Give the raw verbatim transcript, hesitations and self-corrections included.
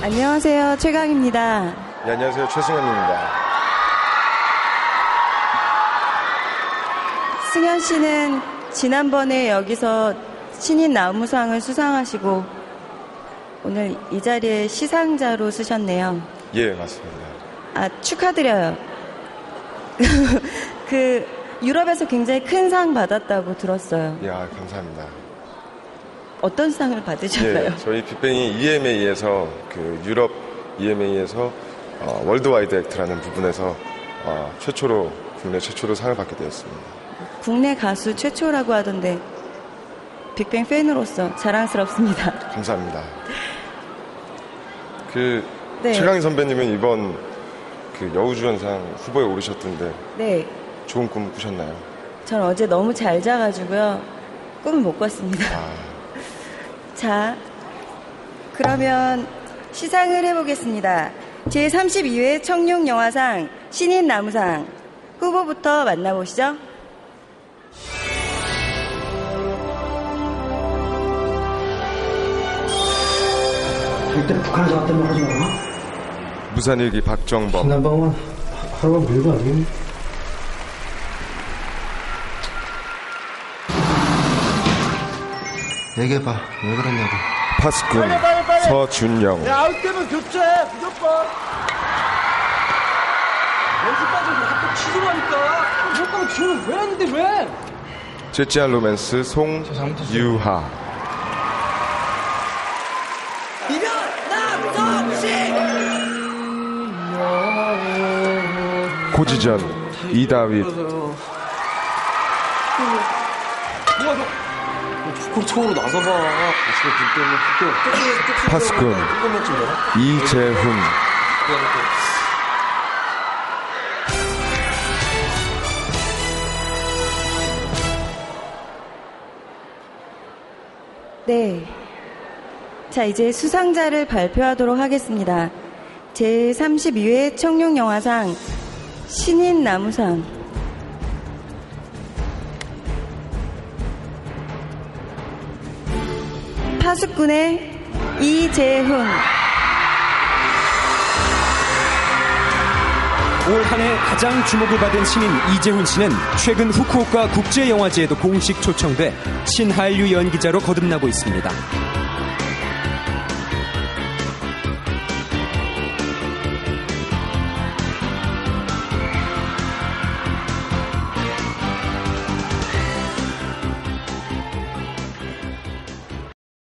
안녕하세요. 최강입니다. 네, 안녕하세요. 최승현입니다. 승현 씨는 지난번에 여기서 신인 나무상을 수상하시고 오늘 이 자리에 시상자로 쓰셨네요. 예, 맞습니다. 아, 축하드려요. 그 유럽에서 굉장히 큰 상 받았다고 들었어요. 야, 감사합니다. 어떤 상을 받으셨나요? 예, 저희 빅뱅이 이엠에이에서 그 유럽 이엠에이에서 어, 월드와이드 액트라는 부분에서 어, 최초로 국내 최초로 상을 받게 되었습니다. 국내 가수 최초라고 하던데 빅뱅 팬으로서 자랑스럽습니다. 감사합니다. 그 네. 최강희 선배님은 이번 그 여우주연상 후보에 오르셨던데 네. 좋은 꿈 꾸셨나요? 전 어제 너무 잘 자가지고요. 꿈을 못 꿨습니다. 아. 자, 그러면 시상을 해보겠습니다. 제삼십이 회 청룡영화상 신인 나무상 후보부터 만나보시죠. 절대 북한에서 왔다는 말 하지 마라. 무산일기 박정범. 지난방은 하루가 별거 아니에요. 얘기해봐. 왜 그러냐고. 파스꾼. 빨리, 빨리, 빨리. 서준영. 야, 아웃 되면 교체 무조건. 연습 빠져서 학교 취소하니까. 효과는 지원을 왜 했는데 왜? 제찌한 로맨스 송유하. 이면 남성식. 고지전 이다윗. 적극적으로 나서봐. 아침에 bil 때문에 학교. 파스꾼 이재훈. 네. 자, 이제 수상자를 발표하도록 하겠습니다. 제삼십이 회 청룡영화상 신인 나무상 파수꾼의 이재훈. 올 한 해 가장 주목을 받은 신인 이재훈 씨는 최근 후쿠오카 국제영화제에도 공식 초청돼 신한류 연기자로 거듭나고 있습니다.